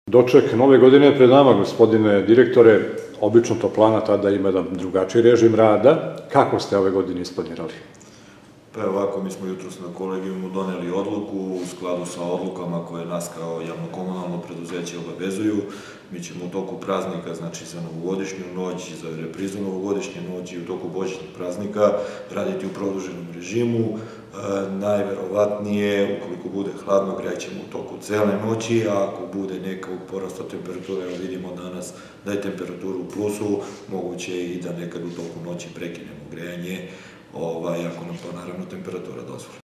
Doček nove godine je pred nama, gospodine direktore. Obično toplana tada ima jedan drugačiji režim rada. Kako ste ove godine isplanirali? Pa evo ovako, mi smo jutros na kolegijumu doneli odluku u skladu sa odlukama koje nas kao javno-komunalno preduzeće obavezuju. Mi ćemo u toku praznika, znači za novogodišnju noć, za reprizu novogodišnje noći i u toku božićnih praznika raditi u produženom režimu. Najverovatnije, ukoliko bude hladno, grećemo u toku cele noći, a ako bude nekog porasta temperature, evo vidimo danas da je temperatura u plusu, moguće je i da nekad u toku noći prekinemo grejanje, ako nam to naravno temperatura dozvoli.